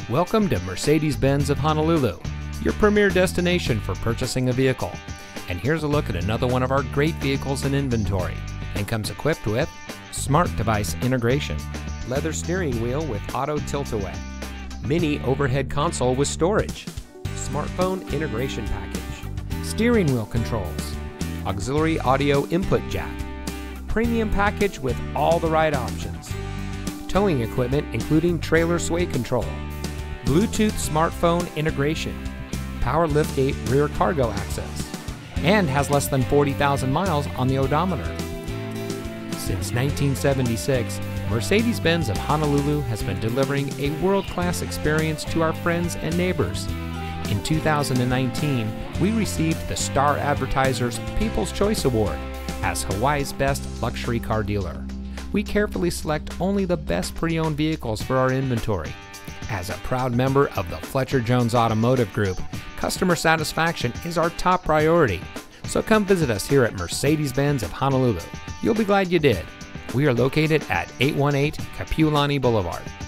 Welcome to Mercedes-Benz of Honolulu, your premier destination for purchasing a vehicle. And here's a look at another one of our great vehicles in inventory, and comes equipped with smart device integration, leather steering wheel with auto tilt-away, mini overhead console with storage, smartphone integration package, steering wheel controls, auxiliary audio input jack, premium package with all the right options, towing equipment including trailer sway control, Bluetooth smartphone integration, power liftgate rear cargo access, and has less than 40,000 miles on the odometer. Since 1976, Mercedes-Benz of Honolulu has been delivering a world-class experience to our friends and neighbors. In 2019, we received the Star Advertiser's People's Choice Award as Hawaii's best luxury car dealer. We carefully select only the best pre-owned vehicles for our inventory. As a proud member of the Fletcher Jones Automotive Group, customer satisfaction is our top priority. So come visit us here at Mercedes-Benz of Honolulu. You'll be glad you did. We are located at 818 Kapiolani Boulevard.